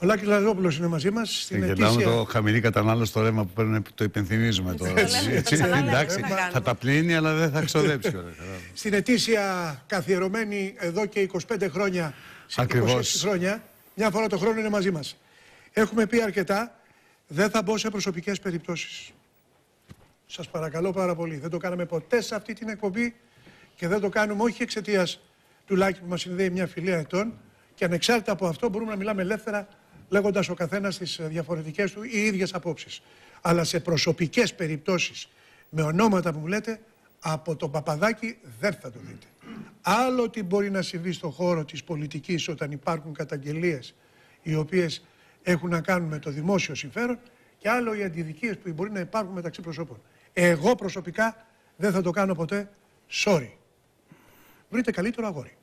Ο Λάκης Λαζόπουλος είναι μαζί μας. Γελάμε το χαμηλή κατανάλωση στο ρεύμα που παίρνει, το υπενθυμίζουμε τώρα. Εντάξει, θα τα πλύνει, αλλά δεν θα ξοδέψει. Στην ετήσια καθιερωμένη εδώ και 25 χρόνια, 26 χρόνια, μια φορά το χρόνο είναι μαζί μας. Έχουμε πει αρκετά, δεν θα μπω σε προσωπικές περιπτώσεις. Σας παρακαλώ πάρα πολύ. Δεν το κάναμε ποτέ σε αυτή την εκπομπή και δεν το κάνουμε όχι εξαιτίας του Λάκη που μας συνδέει μια φιλία ετών, και ανεξάρτητα από αυτό μπορούμε να μιλάμε ελεύθερα, λέγοντας ο καθένας τις διαφορετικές του ή ίδιες απόψεις. Αλλά σε προσωπικές περιπτώσεις, με ονόματα που μου λέτε, από τον Παπαδάκη δεν θα το δείτε. Άλλο τι μπορεί να συμβεί στον χώρο της πολιτικής όταν υπάρχουν καταγγελίες οι οποίες έχουν να κάνουν με το δημόσιο συμφέρον, και άλλο οι αντιδικίες που μπορεί να υπάρχουν μεταξύ προσώπων. Εγώ προσωπικά δεν θα το κάνω ποτέ. Sorry. Βρείτε καλύτερο αγόρι.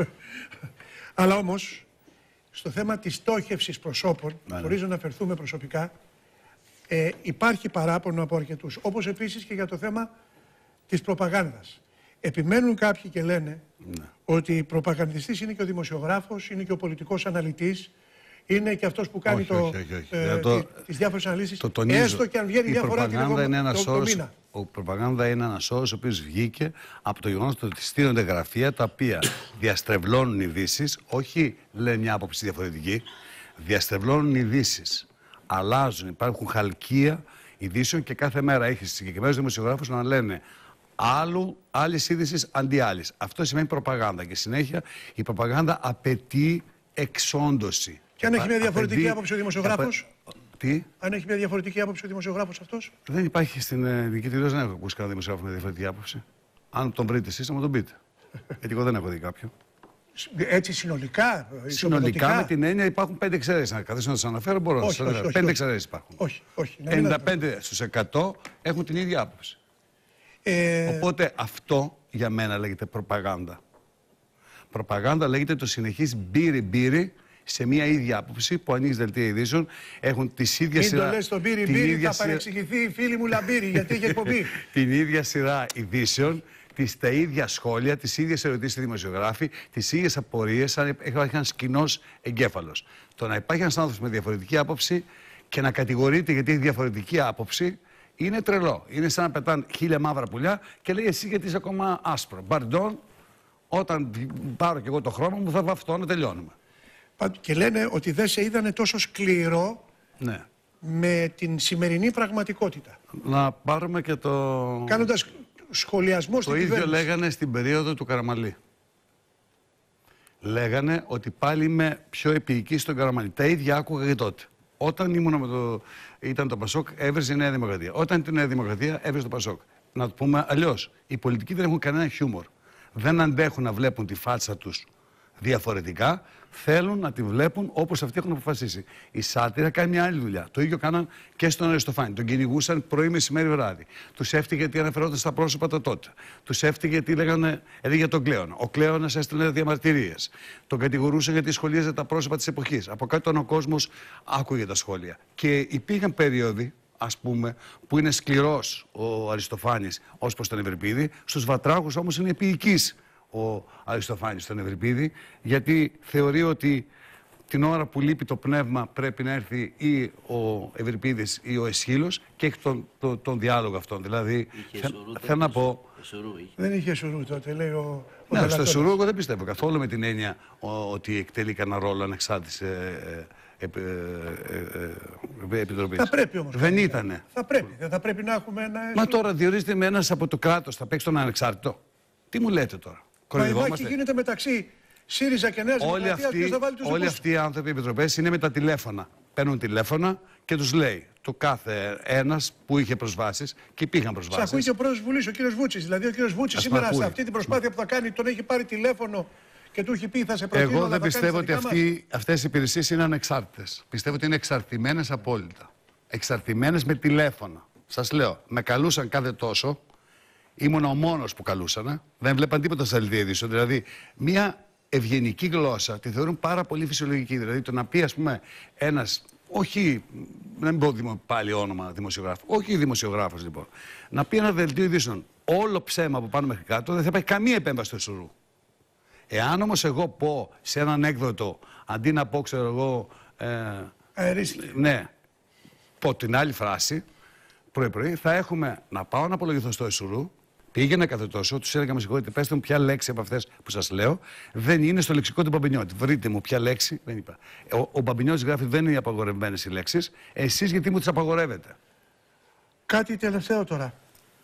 Αλλά όμως, στο θέμα της στόχευσης προσώπων, χωρίς να αναφερθούμε προσωπικά, υπάρχει παράπονο από αρκετούς. Όπως επίσης και για το θέμα της προπαγάνδας. Επιμένουν κάποιοι και λένε ότι προπαγανδιστής είναι και ο δημοσιογράφος, είναι και ο πολιτικός αναλυτής, είναι και αυτός που κάνει τις διάφορες αναλύσεις, έστω και αν βγαίνει μια φορά το μήνα. Η προπαγάνδα είναι ένας όρος ο οποίος βγήκε από το γεγονός ότι στείνονται γραφεία τα οποία διαστρεβλώνουν ειδήσεις, όχι λένε μια άποψη διαφορετική, διαστρεβλώνουν ειδήσεις, αλλάζουν, υπάρχουν χαλκεία ειδήσεων και κάθε μέρα έχει συγκεκριμένους δημοσιογράφους να λένε άλλης είδησης αντί άλλης. Αυτό σημαίνει προπαγάνδα και συνέχεια η προπαγάνδα απαιτεί εξόντωση. Και αν έχει μια διαφορετική άποψη ο δημοσιογράφος. Τι? Αν έχει μια διαφορετική άποψη ο δημοσιογράφος αυτός. Δεν υπάρχει στην δική τηλεόραση, δεν έχω ακούσει κανένα δημοσιογράφο με διαφορετική άποψη. Αν τον βρείτε εσείς, να μου τον πείτε. Γιατί εγώ δεν έχω δει κάποιον. Έτσι συνολικά. Συνολικά με την έννοια υπάρχουν 5 εξαιρέσεις. Να καθίσω να σας αναφέρω, μπορώ να σας αναφέρω. 5 εξαιρέσεις υπάρχουν. Όχι. 95 στους 100 έχουν την ίδια άποψη. Οπότε αυτό για μένα λέγεται προπαγάνδα. Προπαγάνδα λέγεται το συνεχής μπύρι-μπύρι σε μια ίδια άποψη που ανοίγει δελτία ειδήσεων, έχουν τις ίδιες σειρά. Μην το λες το μπύρι-μπύρι, θα παρεξηγηθεί η φίλη μου Λαμπύρη, γιατί έχει εκπομπή. Την ίδια σειρά ειδήσεων, τα ίδια σχόλια, τις ίδιες ερωτήσεις στη δημοσιογράφη, τις ίδιες απορίες, σαν υπάρχει ένας κοινός εγκέφαλος. Το να υπάρχει ένας άνθρωπος με διαφορετική άποψη και να κατηγορείται γιατί έχει διαφορετική άποψη είναι τρελό. Είναι σαν να πετάνε 1000 μαύρα πουλιά και λέει εσύ γιατί είσαι ακόμα άσπρο. Μπαρντών, όταν πάρω κι εγώ το χρώμα μου θα βαφτώ να τελειώνουμε. Και λένε ότι δεν σε είδανε τόσο σκληρό με την σημερινή πραγματικότητα. Να πάρουμε και το... Κάνοντας σχολιασμό στην κυβέρνηση. Το ίδιο λέγανε στην περίοδο του Καραμανλή. Λέγανε ότι πάλι είμαι πιο επίοικη στον Καραμανλή. Τα ίδια άκουγα και τότε. Όταν ήταν το Πασόκ, έβριζε η Νέα Δημοκρατία. Όταν ήταν η Νέα Δημοκρατία, έβριζε το Πασόκ. Να το πούμε αλλιώς. Οι πολιτικοί δεν έχουν κανένα χιούμορ. Δεν αντέχουν να βλέπουν τη φάτσα τους διαφορετικά, θέλουν να τη βλέπουν όπως αυτοί έχουν αποφασίσει. Η σάτυρα κάνει μια άλλη δουλειά. Το ίδιο κάναν και στον Αριστοφάνη. Τον κυνηγούσαν πρωί, μεσημέρι, βράδυ. Τους έφτυγε γιατί αναφερόταν στα πρόσωπα τα τότε. Τους έφτυγε γιατί έλεγε τον Κλέονα. Ο Κλέονας έστελνε διαμαρτυρίες. Τον κατηγορούσαν γιατί σχολίαζε τα πρόσωπα της εποχής. Από κάτω ο κόσμος άκουγε τα σχόλια. Και υπήρχαν περίοδοι, ας πούμε, που είναι σκληρός ο Αριστοφάνης ως προς τον Ευρυπίδη, στους Βατράχους όμως είναι επίοικης ο Αριστοφάνης στον Ευρυπίδη, γιατί θεωρεί ότι την ώρα που λείπει το πνεύμα πρέπει να έρθει ή ο Ευρυπίδης ή ο Εσχύλος και έχει τον διάλογο αυτόν. Δηλαδή, θέλω να πω... Δεν είχε σουρού τότε, λέει ο... Ναι, στο σουρού εγώ δεν πιστεύω καθόλου με την έννοια ότι εκτελεί κανένα ρόλο ανεξάρτητης επιτροπής. Θα πρέπει όμως. Δεν ήτανε. Θα πρέπει. Δεν θα πρέπει να έχουμε ένα... Μα τώρα διορίζεται με ένας από το κράτος, θα παίξει τον ανεξάρτητο. Τι μου λέτε τώρα? Μα η μάχη γίνεται μεταξύ ΣΥΡΙΖΑ και Νέας Δημοκρατίας. Ποιος θα βάλει τους όλοι αυτοί οι άνθρωποι οι επιτροπές είναι με τα τηλέφωνα. Παίρνουν τηλέφωνα και τους λέει το κάθε ένας που είχε προσβάσεις και υπήρχαν προσβάσεις. Σας ακούει και ο πρόεδρος της Βουλής, ο κύριος Βούτσης. Δηλαδή ο κύριος Βούτσης σήμερα σε αυτή την προσπάθεια που θα κάνει τον έχει πάρει τηλέφωνο και του έχει πει θα σε προτείνω. Εγώ δεν πιστεύω ότι αυτές οι υπηρεσίες είναι ανεξάρτητες. Πιστεύω ότι είναι εξαρτημένες απόλυτα. Εξαρτημένες με τηλέφωνα. Σας λέω, με καλούσαν κάθε τόσο. Ήμουν ο μόνος που καλούσανε. Δεν βλέπαν τίποτα στα δελτία ειδήσεων. Δηλαδή, μια ευγενική γλώσσα τη θεωρούν πάρα πολύ φυσιολογική. Δηλαδή, το να πει, ας πούμε, ένας, όχι, να μην πω πάλι όνομα δημοσιογράφου, όχι δημοσιογράφος λοιπόν, να πει ένα δελτίο ειδήσεων όλο ψέμα από πάνω μέχρι κάτω, δεν θα υπάρχει καμία επέμβαση στο σουρού. Εάν όμως εγώ πω σε έναν έκδοτο, αντί να πω, ξέρω εγώ, Αερίστηκε. Ναι. Πω την άλλη φράση, πρωί-πρωί, θα έχουμε να πάω να απολογηθώ στο Εσουρού. Πήγαινα κάθε τόσο, του έλεγα: με συγχωρείτε, πέστε μου ποια λέξη από αυτές που σας λέω δεν είναι στο λεξικό του Μπαμπινιώτη. Βρείτε μου ποια λέξη δεν είπα. Ο Μπαμπινιώτης γράφει: δεν είναι απαγορευμένες οι λέξεις. Εσείς γιατί μου τις απαγορεύετε? Κάτι τελευταίο τώρα.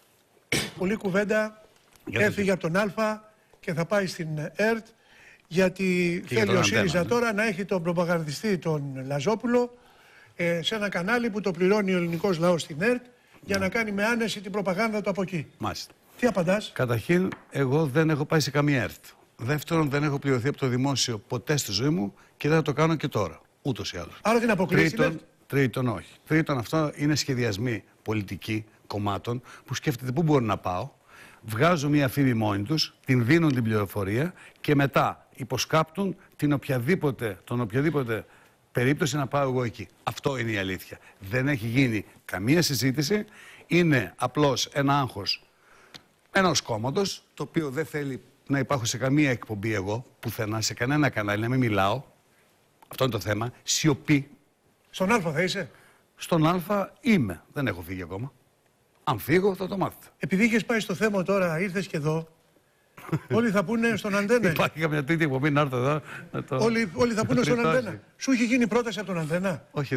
Πολλή κουβέντα έφυγε από τον Α και θα πάει στην ΕΡΤ, γιατί θέλει ο ΣΥΡΙΖΑ τώρα να έχει τον προπαγανδιστή τον Λαζόπουλο σε ένα κανάλι που το πληρώνει ο ελληνικός λαός στην ΕΡΤ για να κάνει με άνεση την προπαγάνδα του από εκεί. Μάλιστα. Τι απαντάς? Καταρχήν, εγώ δεν έχω πάει σε καμία ΕΡΤ. Δεύτερον, δεν έχω πληρωθεί από το δημόσιο ποτέ στη ζωή μου και δεν θα το κάνω και τώρα. Ούτως ή άλλως. Άρα την αποκλείεις? Τρίτον, όχι. Τρίτον, αυτό είναι σχεδιασμοί πολιτικοί κομμάτων που σκέφτεται πού μπορώ να πάω. Βγάζουν μια φήμη μόνοι τους, την δίνουν την πληροφορία και μετά υποσκάπτουν τον οποιαδήποτε περίπτωση να πάω εγώ εκεί. Αυτό είναι η αλήθεια. Δεν έχει γίνει καμία συζήτηση. Είναι απλώς ένα άγχος ενός κόμματος, το οποίο δεν θέλει να υπάρχω σε καμία εκπομπή εγώ, πουθενά, σε κανένα κανάλι, να μην μιλάω. Αυτό είναι το θέμα. Σιωπή. Στον Α θα είσαι? Στον Α είμαι. Δεν έχω φύγει ακόμα. Αν φύγω θα το μάθετε. Επειδή είχες πάει στο θέμα τώρα, ήρθες και εδώ. Όλοι θα πούνε στον Αντένα. Υπάρχει καμιά τρίτη εκπομπή να έρθω εδώ. Όλοι θα πούνε στον Αντένα. Σου είχε γίνει πρόταση από τον Αντένα? Όχι,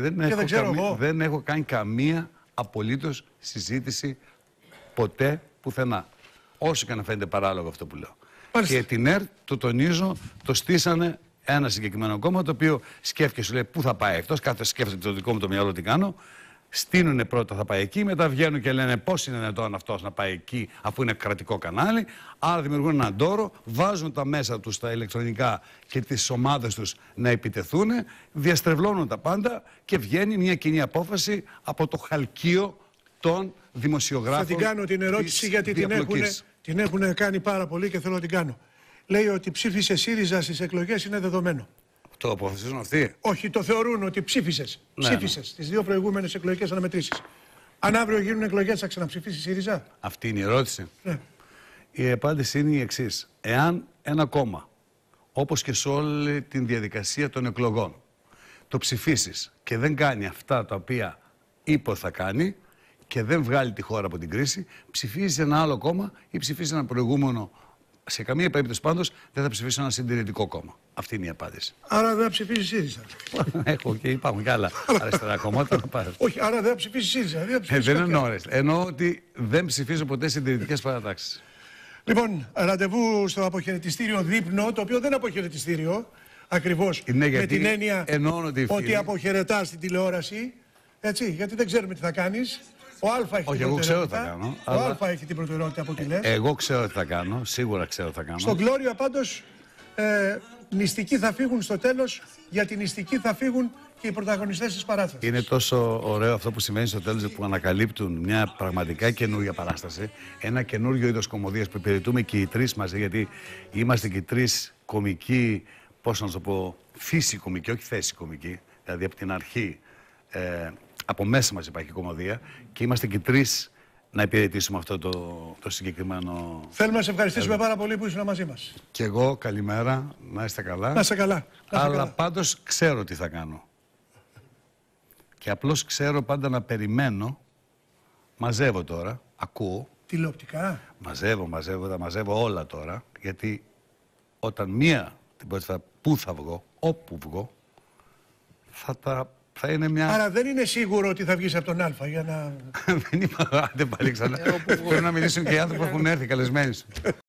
δεν έχω κάνει καμία απολύτως συζήτηση ποτέ πουθενά. Όσο και να φαίνεται παράλογο αυτό που λέω. Μάλιστα. Και την ΕΡΤ, το τονίζω, το στήσανε ένα συγκεκριμένο κόμμα το οποίο σκέφτηκε, σου λέει πού θα πάει αυτός. Κάθε σκέφτεται το δικό μου το μυαλό τι κάνω. Στείνουνε πρώτα θα πάει εκεί, μετά βγαίνουν και λένε πώς είναι δυνατόν αυτός να πάει εκεί αφού είναι κρατικό κανάλι. Άρα δημιουργούν έναν τόρο, βάζουν τα μέσα τους τα ηλεκτρονικά και τις ομάδες τους να επιτεθούν, διαστρεβλώνουν τα πάντα και βγαίνει μια κοινή απόφαση από το χαλκείο των δημοσιογράφων. Θα την κάνω την ερώτηση γιατί την έχουν κάνει πάρα πολύ και θέλω να την κάνω. Λέει ότι ψήφισε ΣΥΡΙΖΑ στις εκλογές, είναι δεδομένο. Το αποφασίζουν αυτοί? Όχι, το θεωρούν ότι ψήφισες. Ναι, ψήφισες στις δύο προηγούμενες εκλογικές αναμετρήσεις. Αν αύριο γίνουν εκλογές, θα ξαναψηφίσει ΣΥΡΙΖΑ? Αυτή είναι η ερώτηση. Ναι. Η απάντηση είναι η εξής. Εάν ένα κόμμα, όπως και σε όλη την διαδικασία των εκλογών, το ψηφίσεις και δεν κάνει αυτά τα οποία είπε θα κάνει και δεν βγάλει τη χώρα από την κρίση, ψηφίζει ένα άλλο κόμμα ή ψηφίζει ένα προηγούμενο. Σε καμία περίπτωση πάντως δεν θα ψηφίσω ένα συντηρητικό κόμμα. Αυτή είναι η απάντηση. Άρα δεν θα ψηφίσει ΣΥΡΙΖΑ? Έχω και υπάρχουν και άλλα αριστερά κόμματα να πάρω. Όχι, άρα δεν θα ψηφίσει ΣΥΡΙΖΑ. Δεν εννοώ. Εννοώ ότι δεν ψηφίζω ποτέ συντηρητικές παρατάξεις. Λοιπόν, ραντεβού στο αποχαιρετιστήριο Δείπνο, το οποίο δεν είναι αποχαιρετιστήριο ακριβώς με την έννοια ότι αποχαιρετάς την τηλεόραση. Έτσι, γιατί δεν ξέρουμε τι θα κάνεις. Ο Α έχει την προτεραιότητα. Ο Α έχει την προτεραιότητα από ό,τι λες. Εγώ ξέρω τι θα κάνω. Σίγουρα ξέρω τι θα κάνω. Στον Glória πάντως νηστικοί θα φύγουν στο τέλος. Για την νηστική θα φύγουν και οι πρωταγωνιστές της παράστασης. Είναι τόσο ωραίο αυτό που συμβαίνει στο τέλος που ανακαλύπτουν μια πραγματικά καινούργια παράσταση. Ένα καινούριο είδος κωμωδίας που υπηρετούμε και οι τρεις μαζί. Γιατί είμαστε και οι τρεις κομικοί, πώς να το πω, φύση κομικοί, όχι θέση κομικοί. Δηλαδή από την αρχή. Από μέσα μας υπάρχει κωμωδία και είμαστε και τρεις να υπηρετήσουμε αυτό το συγκεκριμένο. Θέλουμε να σε ευχαριστήσουμε πάρα πολύ που ήσουν μαζί μας. Και εγώ καλημέρα, να είστε καλά. Να είστε καλά. Αλλά πάντως ξέρω τι θα κάνω. Και απλώς ξέρω πάντα να περιμένω. Μαζεύω τώρα, ακούω. Τηλεοπτικά. Μαζεύω όλα τώρα. Γιατί όταν την πρώτη φορά που θα βγω, όπου βγω, θα είναι μια... Άρα δεν είναι σίγουρο ότι θα βγεις από τον Α για να... Δεν είπα, δεν πάλι ξανά. Πρέπει να μιλήσουν και οι άνθρωποι που έχουν έρθει καλεσμένοι.